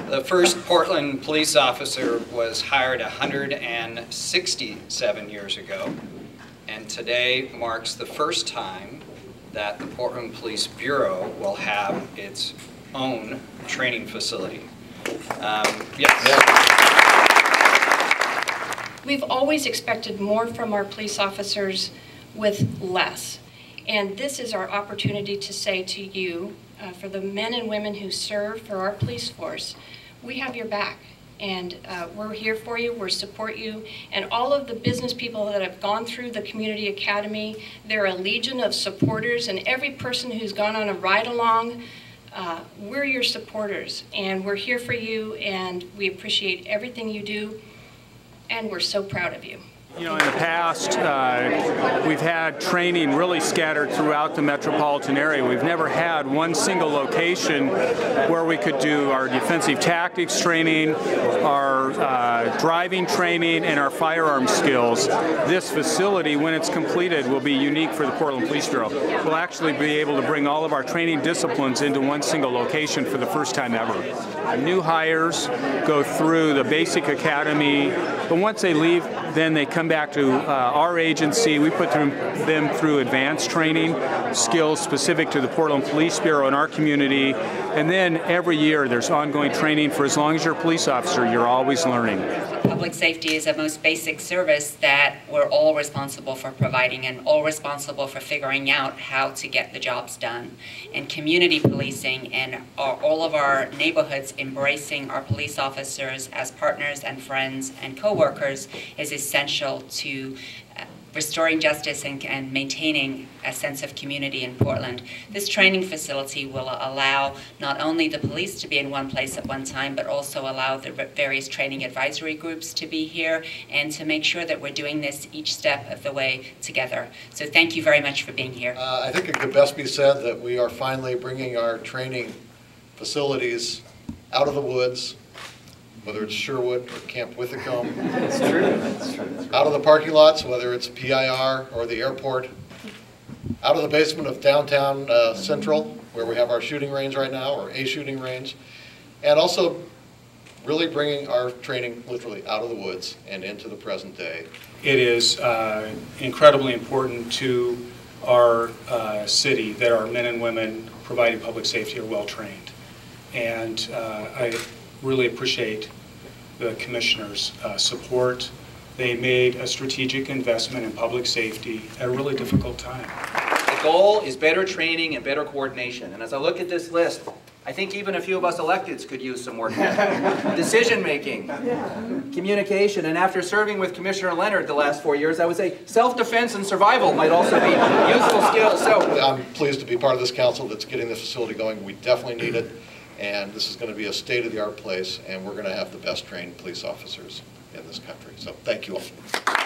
The first Portland police officer was hired 167 years ago, and today marks the first time that the Portland Police Bureau will have its own training facility. We've always expected more from our police officers with less. And this is our opportunity to say to you, for the men and women who serve for our police force, we have your back. And we're here for you, we'll support you. And all of the business people that have gone through the Community Academy, they're a legion of supporters, and every person who's gone on a ride-along, we're your supporters. And we're here for you, and we appreciate everything you do, and we're so proud of you. You know, in the past, we've had training really scattered throughout the metropolitan area. We've never had one single location where we could do our defensive tactics training, our driving training, and our firearms skills. This facility, when it's completed, will be unique for the Portland Police Bureau. We'll actually be able to bring all of our training disciplines into one single location for the first time ever. New hires go through the basic academy, but once they leave, then they come back to our agency. We put them through advanced training, skills specific to the Portland Police Bureau and our community. And then every year there's ongoing training. For as long as you're a police officer, you're always learning. Public safety is a most basic service that we're all responsible for providing and all responsible for figuring out how to get the jobs done. And community policing and all of our neighborhoods embracing our police officers as partners and friends and co-workers is essential to restoring justice and maintaining a sense of community in Portland. This training facility will allow not only the police to be in one place at one time, but also allow the various training advisory groups to be here and to make sure that we're doing this each step of the way together. So thank you very much for being here. I think it could best be said that we are finally bringing our training facilities out of the woods, whether it's Sherwood or Camp Withicombe. That's true. That's true. Out of the parking lots, whether it's PIR or the airport. Out of the basement of downtown Central, where we have our shooting range right now, or a shooting range. And also really bringing our training literally out of the woods and into the present day. It is incredibly important to our city that our men and women providing public safety are well trained. And I really appreciate the Commissioner's support. They made a strategic investment in public safety at a really difficult time. The goal is better training and better coordination. And as I look at this list, I think even a few of us electeds could use some work. Decision making, communication, and after serving with Commissioner Leonard the last 4 years, I would say self-defense and survival might also be useful skills. So I'm pleased to be part of this council that's getting the facility going. We definitely need it. And this is going to be a state-of-the-art place, and we're going to have the best trained police officers in this country. So thank you all.